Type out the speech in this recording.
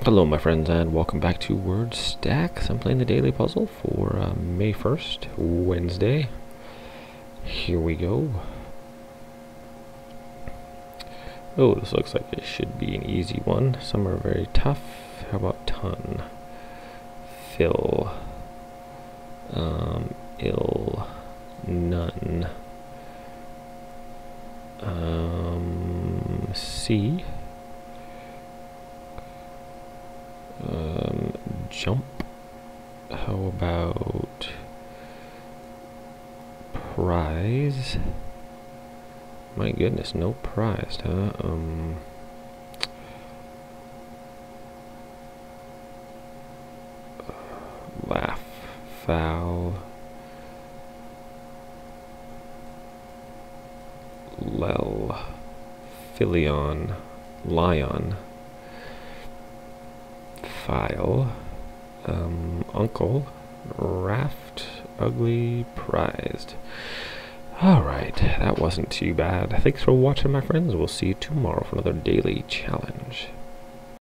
Hello my friends and welcome back to Word Stacks. I'm playing the daily puzzle for May 1st, Wednesday. Here we go. Oh, this looks like it should be an easy one. Some are very tough. How about ton? Fill. Ill. None. C. Jump. How about prize? My goodness, no prize, huh? Laugh. Foul. Lel. Philion. Lion. File. Uncle. Raft. Ugly. Prized. Alright, that wasn't too bad. Thanks for watching, my friends. We'll see you tomorrow for another daily challenge.